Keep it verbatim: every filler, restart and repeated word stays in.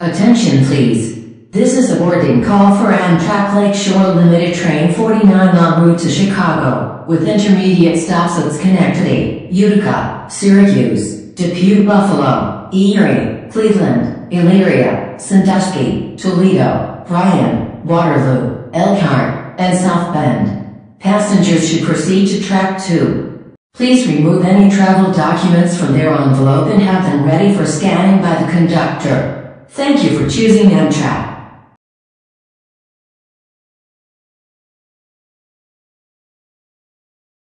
Attention please. This is a boarding call for Amtrak Lakeshore Limited Train forty-nine en route to Chicago, with intermediate stops at Schenectady, Utica, Syracuse, Depew Buffalo, Erie, Cleveland, Elyria, Sandusky, Toledo, Bryan, Waterloo, Elkhart, and South Bend. Passengers should proceed to track two. Please remove any travel documents from their envelope and have them ready for scanning by the conductor. Thank you for choosing Amtrak.